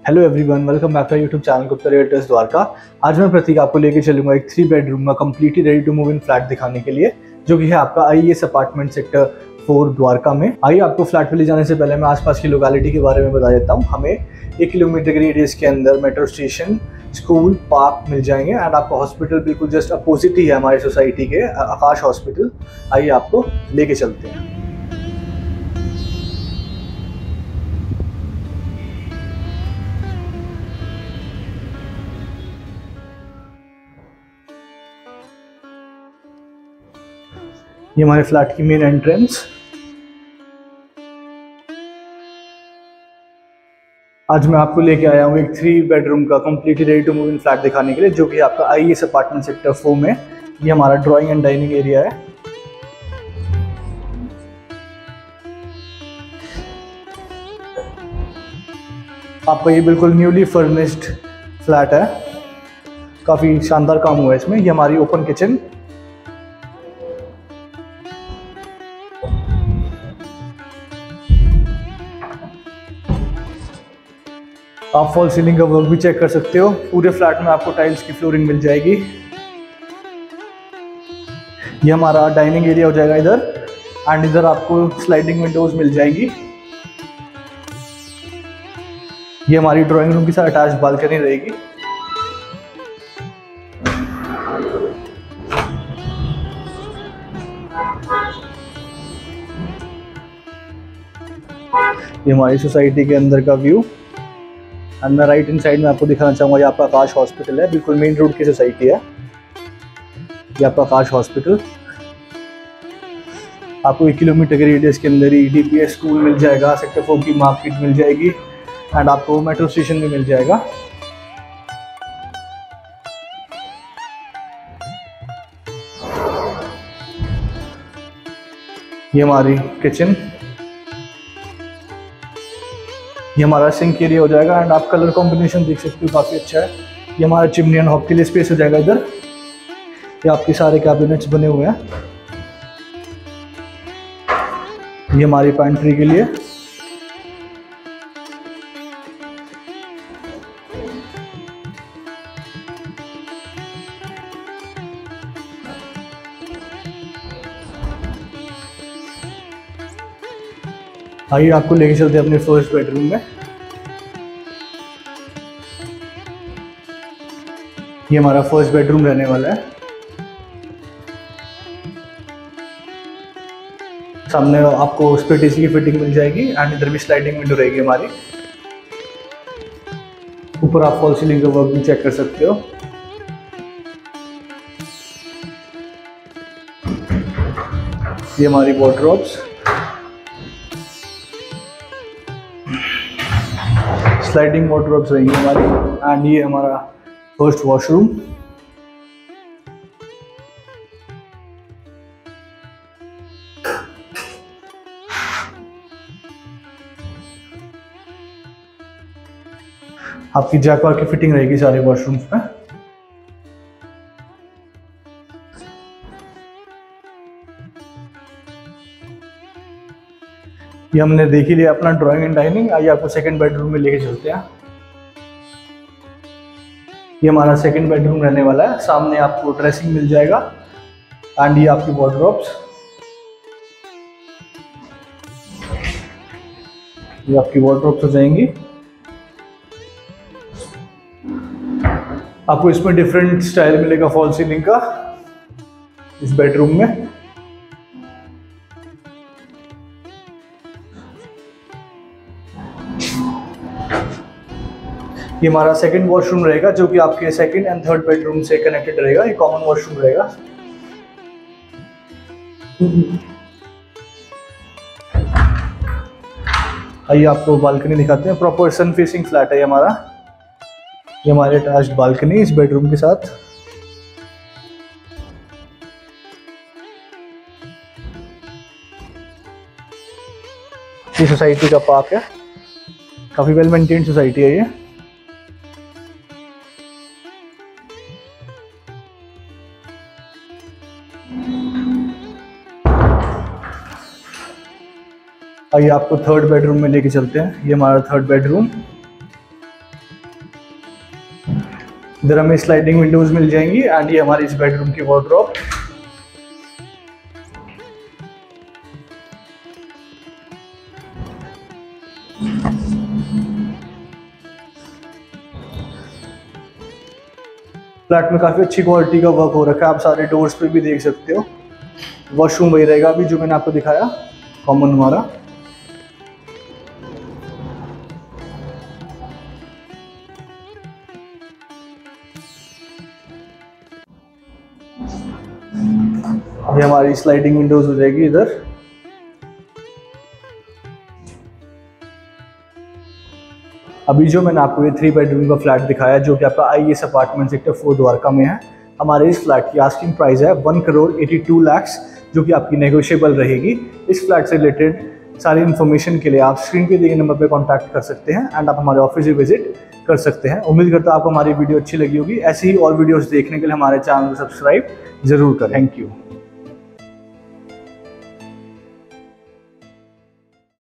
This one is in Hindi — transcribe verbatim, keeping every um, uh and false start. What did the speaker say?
Hello everyone, welcome back to YouTube channel Gupta realtors Dwarka. आज मैं प्रतीक आपको लेके चलूंगा एक थ्री बेडरूम का completely ready to move in flat दिखाने के लिए, जो कि है आपका IAS apartment sector four Dwarka में। आइए आपको फ्लैट पे ले जाने से पहले मैं आसपास की लोकेलिटी के बारे में बता देता हूँ। हमें एक किलोमीटर के रेडियस के अंदर मेट्रो स्टेशन, स्कूल, पार्क मिल जाएंगे एंड आपका हॉस्पिटल बिल्कुल जस्ट अपोजिट ही है हमारी सोसाइटी के, आकाश हॉस्पिटल। आइए आपको लेके चलते हैं। ये हमारे फ्लैट की मेन एंट्रेंस। आज मैं आपको लेके आया हूँ एक थ्री बेडरूम का completely ready to move in flat दिखाने के लिए, जो कि आपका आईएएस अपार्टमेंट सेक्टर फोर में। ये हमारा ड्राइंग एंड डाइनिंग एरिया है। आपका ये बिल्कुल न्यूली फर्निश्ड फ्लैट है, काफ़ी शानदार काम हुआ है इसमें। ये हमारी ओपन किचन। आप फॉल सीलिंग का वर्क भी चेक कर सकते हो। पूरे फ्लैट में आपको टाइल्स की फ्लोरिंग मिल जाएगी। ये हमारा डाइनिंग एरिया हो जाएगा इधर, एंड इधर आपको स्लाइडिंग विंडोज मिल जाएगी। ये हमारी ड्राइंग रूम के साथ अटैच बालकनी रहेगी। ये हमारी सोसाइटी के अंदर का व्यू। एंड मैं राइट इन साइड में आपको दिखाना चाहूँगा, ये आपका आकाश हॉस्पिटल है, बिल्कुल मेन रोड की सोसाइटी है। ये आपका आकाश हॉस्पिटल। आपको एक किलोमीटर के रेडियस के अंदर ही डीपीएस स्कूल मिल जाएगा, सेक्टर फोर की मार्केट मिल जाएगी, एंड आपको मेट्रो स्टेशन भी मिल जाएगा। ये हमारी किचन। ये हमारा सिंक एरिया हो जाएगा, एंड आप कलर कॉम्बिनेशन देख सकते हो, काफ़ी अच्छा है। ये हमारा चिमनी एंड हॉब के लिए स्पेस हो जाएगा इधर। ये आपके सारे कैबिनेट्स बने हुए हैं। ये हमारी पैंट्री के लिए। आइए आपको लेके चलते हैं अपने फर्स्ट बेडरूम में। ये हमारा फर्स्ट बेडरूम रहने वाला है। सामने आपको स्प्लिट एसी की फिटिंग मिल जाएगी, एंड इधर भी स्लाइडिंग विंडो रहेगी हमारी। ऊपर आप फॉल सीलिंग का वर्क भी चेक कर सकते हो। ये हमारी वॉर्डरोब्स, स्लाइडिंग वॉर्डरोब्स रहेंगी हमारी, एंड ये हमारा फर्स्ट वॉशरूम। आपकी जैकवार की फिटिंग रहेगी सारे वॉशरूम्स में। ये हमने देख ही लिया अपना ड्राइंग एंड डाइनिंग। आइए आपको सेकंड बेडरूम में लेके चलते हैं। ये हमारा सेकंड बेडरूम रहने वाला है। सामने आपको ड्रेसिंग मिल जाएगा, एंड ये आपकी वॉर्डरोब्स। ये आपकी वॉर्डरोब्स हो जाएंगी। आपको इसमें डिफरेंट स्टाइल मिलेगा फॉल सीलिंग का इस बेडरूम में। ये हमारा सेकंड वॉशरूम रहेगा, जो कि आपके सेकंड एंड थर्ड बेडरूम से कनेक्टेड रहेगा। ये कॉमन वॉशरूम रहेगा। आइए आपको बालकनी दिखाते हैं। प्रॉपर सन फेसिंग फ्लैट है ये हमारा। ये हमारे अटैच्ड बालकनी इस बेडरूम के साथ। ये सोसाइटी का पार्क है, काफी वेल मेंटेन्ड सोसाइटी है ये। आइए आपको थर्ड बेडरूम में लेके चलते हैं। ये हमारा थर्ड बेडरूम। इधर हमें स्लाइडिंग विंडोज मिल जाएंगी एंड ये हमारी इस बेडरूम की वार्डरोब। फ्लैट में काफी अच्छी क्वालिटी का वर्क हो रखा है, आप सारे डोर्स पे भी देख सकते हो। वॉशरूम वही रहेगा अभी जो मैंने आपको दिखाया, कॉमन हमारा। ये हमारी स्लाइडिंग विंडोज हो जाएगी इधर। अभी जो मैंने आपको ये थ्री बेडरूम का फ्लैट दिखाया जो कि आपका I S apartment sector four Dwarka में है, हमारे इस फ्लैट की आस्किंग प्राइस है one crore eighty two lakhs, जो कि आपकी नेगोशिएबल रहेगी। इस फ्लैट से रिलेटेड सारी इन्फॉर्मेशन के लिए आप स्क्रीन पे दिए नंबर पे कांटेक्ट कर सकते हैं एंड आप हमारे ऑफिस भी विजिट कर सकते हैं। उम्मीद करता हूँ आपको हमारी वीडियो अच्छी लगी होगी। ऐसी ही और वीडियोस देखने के लिए हमारे चैनल को सब्सक्राइब जरूर करें। Thank you.